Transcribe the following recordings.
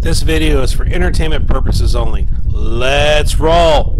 This video is for entertainment purposes only. Let's roll!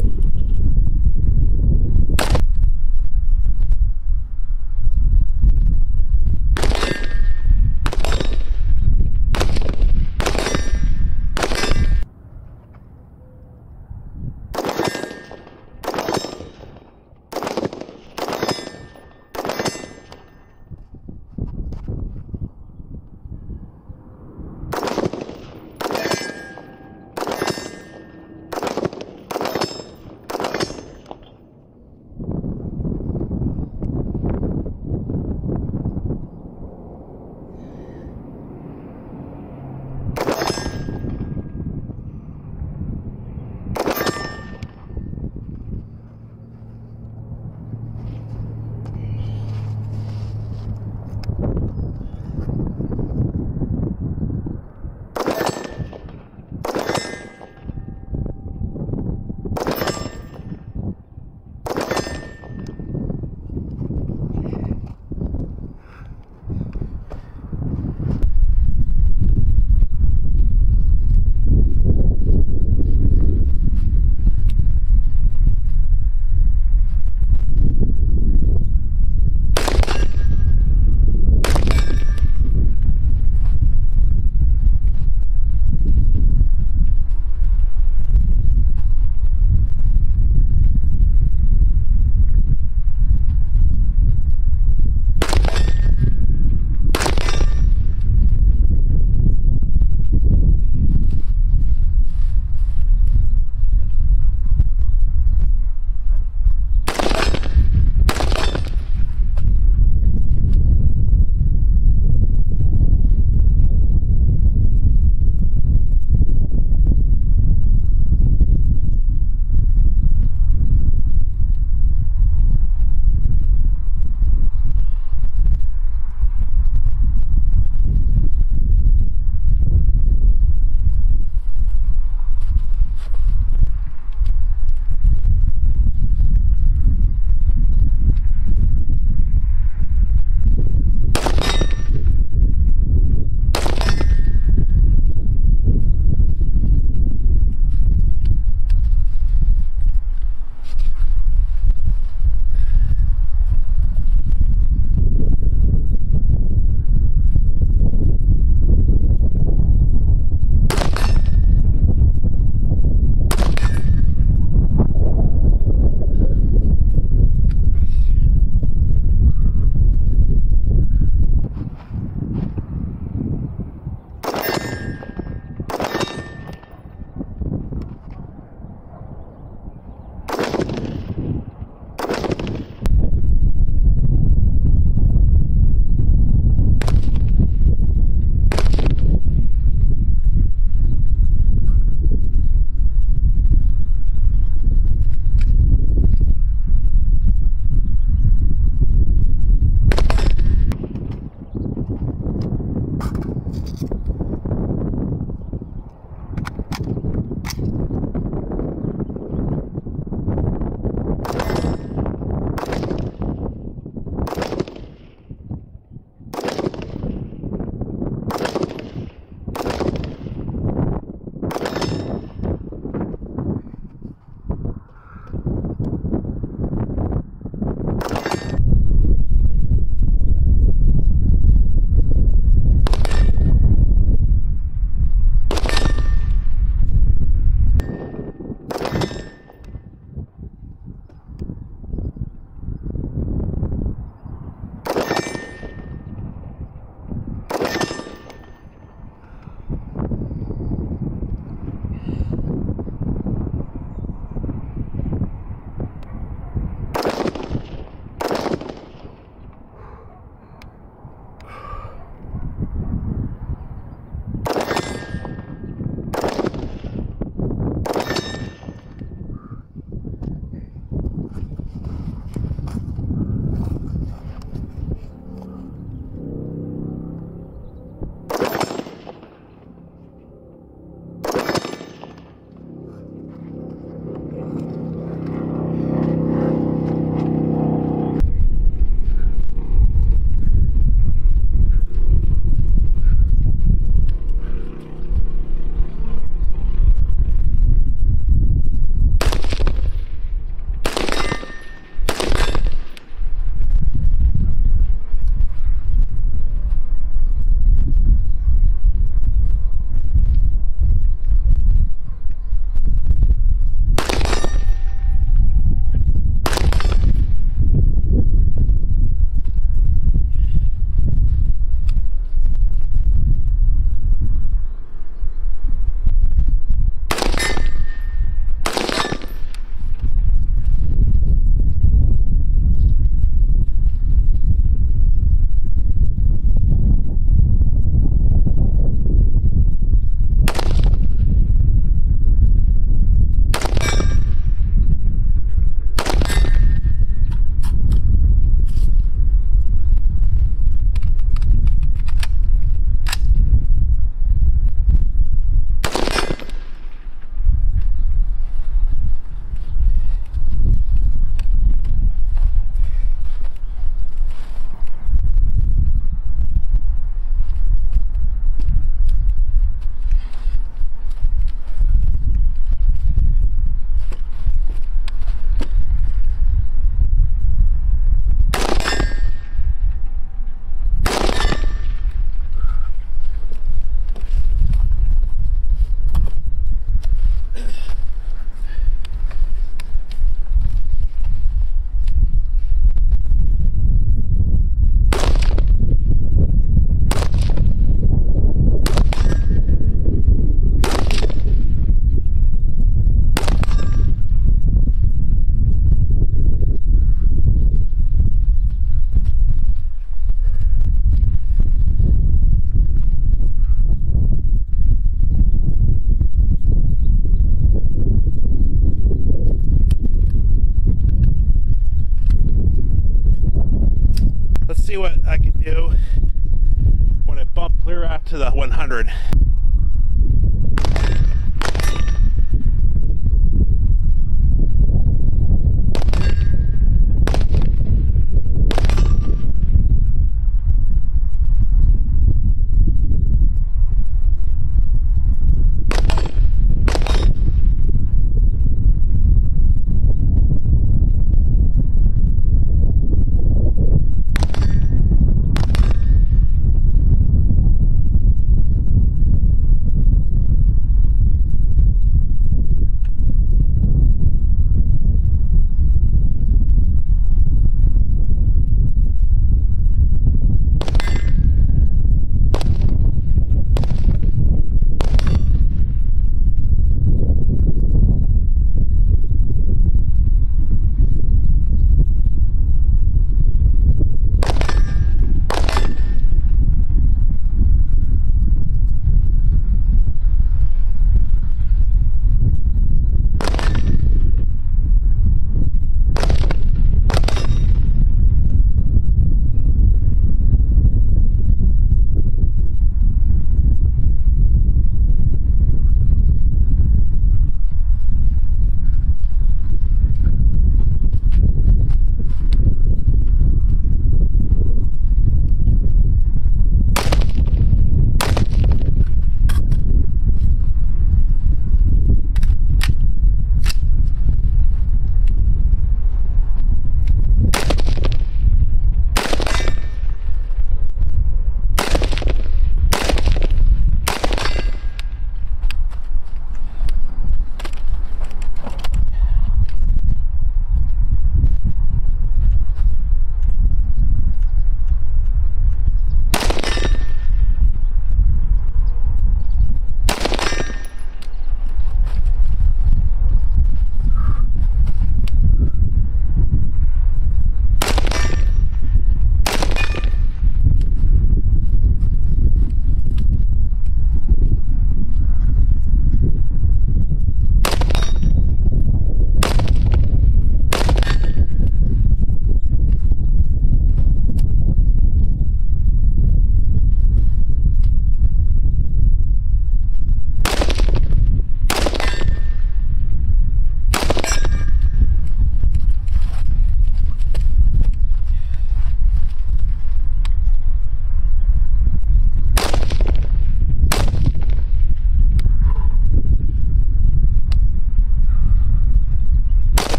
see what I can do when I bump clear out to the 100.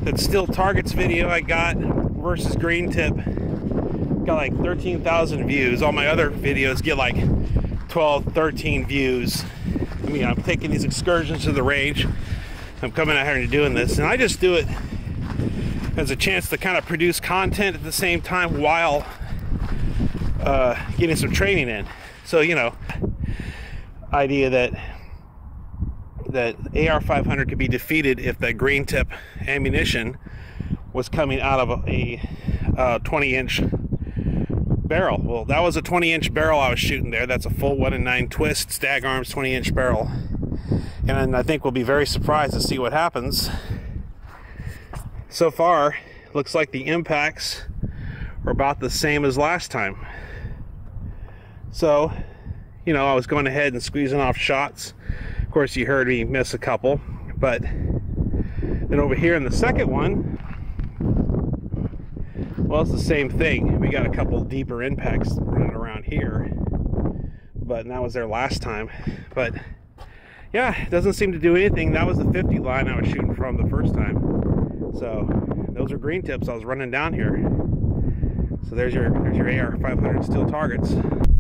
that still targets video I got versus green tip got like 13,000 views. All my other videos get like 12, 13 views. I mean, I'm taking these excursions to the range. I'm coming out here and doing this, and I just do it as a chance to kind of produce content at the same time while getting some training in. So, you know, idea that AR500 could be defeated if the green tip ammunition was coming out of a 20-inch barrel. Well, that was a 20-inch barrel I was shooting there. That's a full 1-in-9 twist, stag arms, 20-inch barrel. And I think we'll be very surprised to see what happens. So far, looks like the impacts are about the same as last time. So, you know, I was going ahead and squeezing off shots. Of course, you heard me miss a couple. But then over here in the second one, well, it's the same thing. We got a couple deeper impacts running around here, but that was there last time. But yeah, it doesn't seem to do anything. That was the 50 line I was shooting from the first time. So those are green tips I was running down here. So there's your AR500 steel targets.